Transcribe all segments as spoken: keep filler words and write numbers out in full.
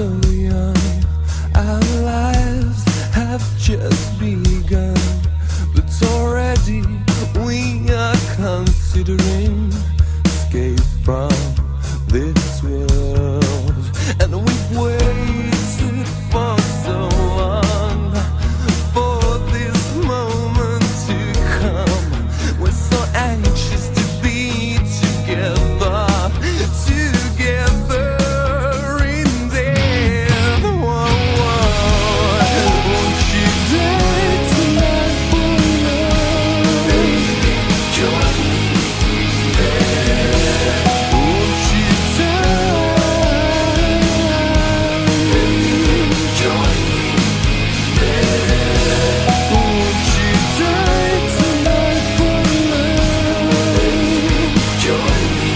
so young, our lives have just begun, but already we are considering escape from this world. And we've waited for so long for this moment to come. We're so anxious to be together, together in there. Whoa, whoa. Won't you die tonight for love? Baby, join me there. Won't you die? Baby, join me there. Won't you die tonight for love? Baby, join me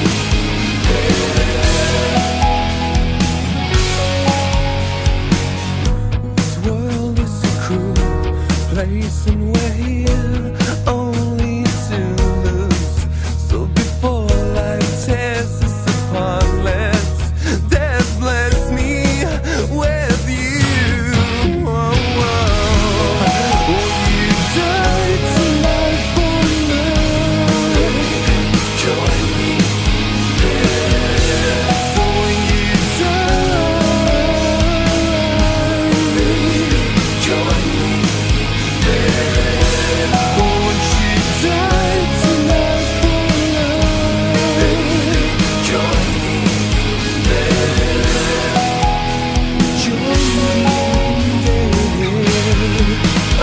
there. This world is a cruel place, and we're here only to lose. So before life tears us apart, let's death bless me with you. Whoa, whoa. Won't you die tonight for love? Baby, join me there. So when you die, baby, join me there. Won't you die tonight for love? Baby, join me there. Join me there.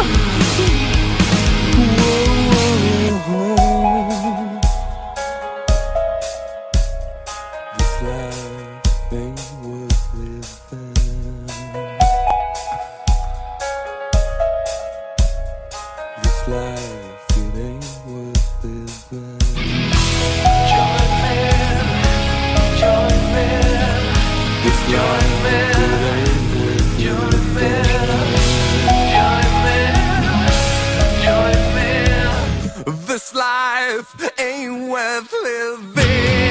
Whoa. This life ain't worth living. This life, it ain't worth living. Join me, join me. This life, it ain't worth living. Join me, join me. This life ain't worth living.